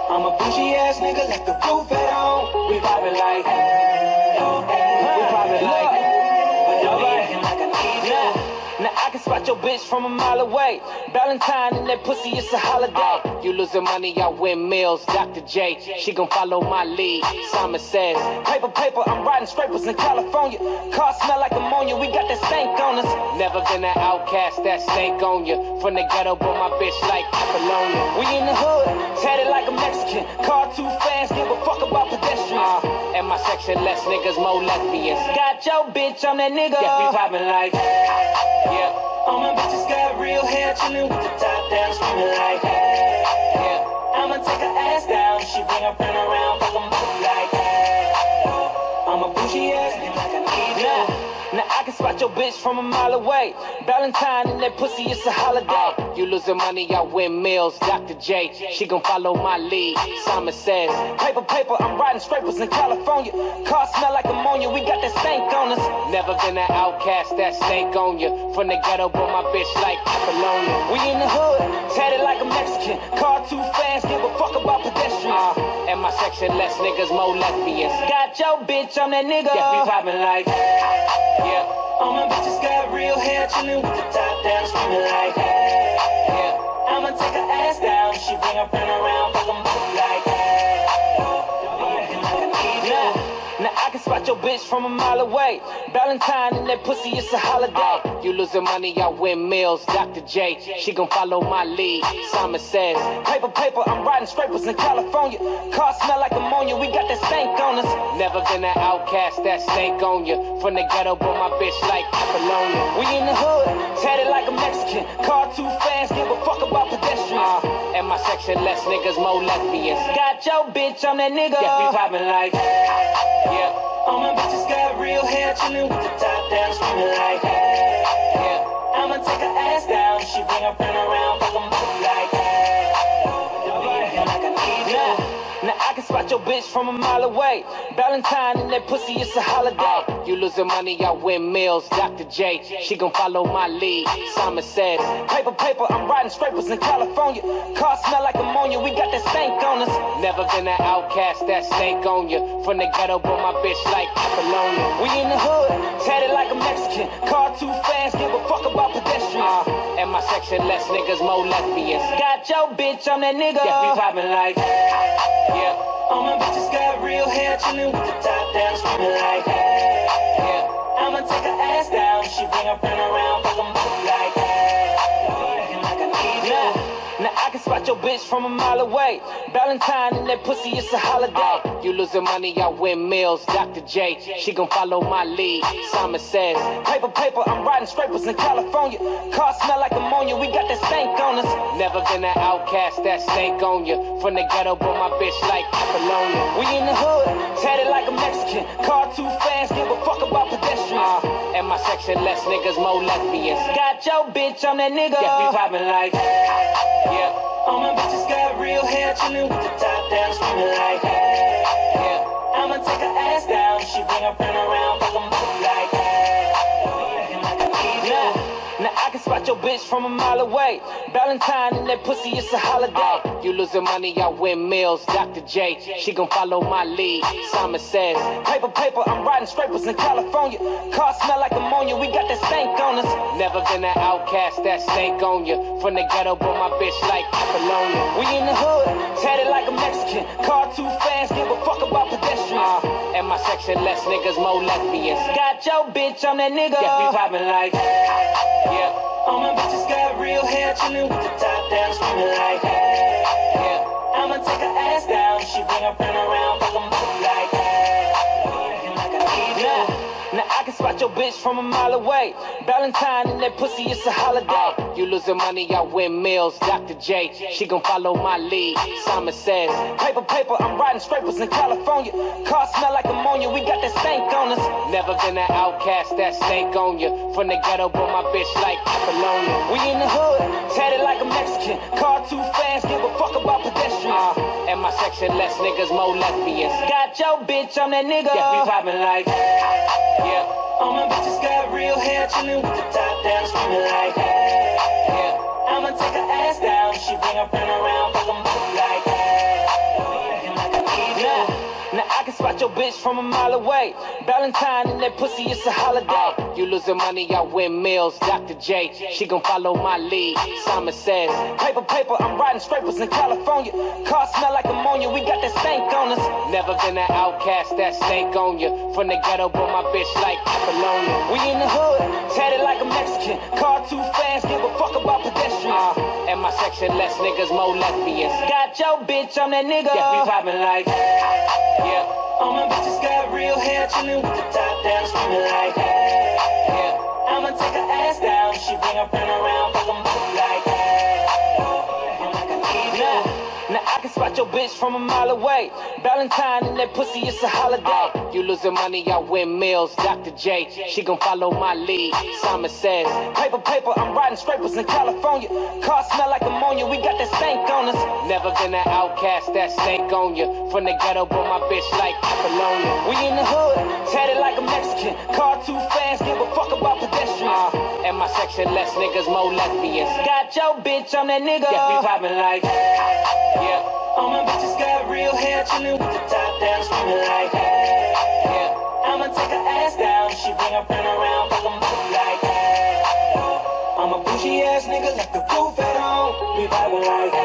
I'm a bougie ass nigga, left the roof at home. We vibing like, we vibing like, but don't be acting like I need you. Now I can spot your bitch from a mile away. Valentine and that pussy, it's a holiday. You losing money, I win meals. Dr. J, she gon' follow my lead. Simon says, paper, paper, I'm riding scrapers in California. Car smell like ammonia, we got that stank on us. Never been an outcast, that stank on you. From the ghetto, but my bitch like Apollonia. We in the hood, tatted like a Mexican. Car too fast, give a fuck about pedestrians. And my section, less niggas, more lesbians. Got your bitch, I'm that nigga. Yeah, we vibing like, yeah. All my bitches got real hair, chillin' with the top down, screaming like, hey. Yeah. I'ma take her ass down, she bring her friend around, fuck 'em both like, hey. I'm a bougie ass nigga like I need you. Now I can spot your bitch from a mile away. Valentine and that pussy, it's a holiday. You losing money, I win meals. Dr. J, she gon' follow my lead. Simon says, paper, paper, I'm riding scrapers in California. Car smell like ammonia, we got that stank on us. Never been an outcast, that stank on you. From the ghetto, but my bitch like Apollonia. We in the hood, tatted like a Mexican. Car too fast, give a fuck about pedestrians. And my section, less niggas, more lesbians. Got your bitch, I'm that nigga. Yeah, we vibing like, Yeah. all my bitches got real hair, chillin' with the top down, screaming like, hey. Yeah. I'ma take her ass down, she bring her friend around, fuck 'em both like, hey. Acting like I need you. Now I can spot your bitch from a mile away. Valentine and that pussy, it's a holiday. You losing money, I win meals. Dr. J, she gon' follow my lead. Simon says, paper, paper, I'm riding scrapers in California. Car smell like ammonia, we got that stank on us. Never been an outcast, that stank on you. From the ghetto, but my bitch like Apollonia. We in the hood, tatted like a Mexican. Car too fast, give a fuck about pedestrians. And my section, less niggas, more lesbians. Got your bitch, I'm that nigga. Yeah, we vibing like, Yeah. all my bitches got real hair, chillin' with the top down, screaming like, hey. Yeah. I'ma take her ass down, she bring her friend around, fuck 'em both like, hey. Don't be acting like I need you. Now I can spot your bitch from a mile away. Valentine and that pussy, it's a holiday. You losing money, I win meals. Dr. J, she gon' follow my lead. Simon says, paper, paper, I'm riding scrapers in California. Car smell like ammonia, we got that stank on us. Never been an outcast, that stank on you. From the ghetto, but my bitch like Apollonia. We in the hood, tatted like a Mexican. Car too fast, give a fuck about pedestrians. And my section, less niggas, more lesbians. Got your bitch, I'm that nigga. Yeah, we vibing like, Yeah. all my bitches got real hair, chillin' with the top down, screaming like, hey. Yeah. I'ma take her ass down, she bring her friend around, fuck 'em both like, hey. Acting like I need you. Now I can spot your bitch from a mile away. Valentine and that pussy, it's a holiday. You losing money, I win meals. Dr. J, she gon' follow my lead. Simon says, paper, paper, I'm riding scrapers in California. Car smell like ammonia, we got that stank on us. Never been an outcast, that stank on you. From the ghetto, but my bitch like Apollonia. We in the hood, tatted like a Mexican. Car too fast, give a fuck about pedestrians. And my section, less niggas, more lesbians. Got your bitch, I'm that nigga. Yeah, we vibing like, Yeah. all my bitches got real hair, chillin' with the top down, screaming like, hey. Yeah. I'ma take her ass down, she bring her friend around, fuck 'em both like, hey. Acting like I need you. Now I can spot your bitch from a mile away. Valentine and that pussy, it's a holiday. You losing money, I win meals. Dr. J, she gon' follow my lead. Simon says, paper, paper, I'm riding scrapers in California. Car smell like ammonia, we got that stank on us. Never been an outcast, that stank on you. From the ghetto, but my bitch like Apollonia. We in the hood, tatted like a Mexican. Car too fast, give a fuck about pedestrians. And my section, less niggas, more lesbians. Got your bitch, I'm that nigga. Yeah, we vibing like, Yeah. all my bitches got real hair, chillin' with the top down, screaming like, hey. Yeah. I'ma take her ass down, she bring her friend around, fuck 'em both like, hey. Acting like I need you. Now I can spot your bitch from a mile away. Valentine and that pussy, it's a holiday. You losing money, I win meals. Dr. J, she gon' follow my lead. Simon says, paper, paper, I'm riding scrapers in California. Car smell like ammonia, we got that stank on us. Never been an outcast, that stank on you. From the ghetto, but my bitch like Apollonia. We in the hood, tatted like a Mexican. Car too fast, give a fuck about pedestrians. And my section, less niggas, more lesbians. Got your bitch, I'm that nigga. Yeah, we vibing like, Yeah. all my bitches got real hair, chillin' with the top down, screaming like, hey. Yeah. I'ma take her ass down, she bring her friend around, fuck 'em both like, hey. spot your bitch from a mile away. Valentine and that pussy, it's a holiday. You losing money, I win meals. Dr. J, she gon' follow my lead. Simon says, paper, paper, I'm riding scrapers in California. Car smell like ammonia, we got that stank on us. Never been an outcast, that stank on you. From the ghetto, but my bitch like Apollonia. We in the hood, tatted like a Mexican. Car too fast, give a fuck about pedestrians. And my section, less niggas, more lesbians. Got your bitch, I'm that nigga. Yeah, we poppin' like, Yeah. all my bitches got real hair, chillin' with the top down, screamin' like, Yeah. I'ma take her ass down. She bring her friend around, fuck 'em both like, I'm like, I need you. Now I can spot your bitch from a mile away. Valentine and that pussy, it's a holiday. You losing money, I win meals. Dr. J, she gon' follow my lead. Simon says, paper, paper, I'm riding scrapers in California. Car smell like ammonia, we got that stank on us. Never been an outcast, that stank on you. From the ghetto, but my bitch like Apollonia. We in the hood, tatted like a Mexican. Car too fast, give a fuck about pedestrians. And my section, less niggas, more lesbians. Got your bitch, I'm that nigga. Yeah, we poppin' like, Yeah. all my bitches got real hair, chillin' with the top down, screamin' like, Yeah. I'ma take her ass down. She bring her friend around, fuck 'em both like, I'm a bougie ass nigga, like the roof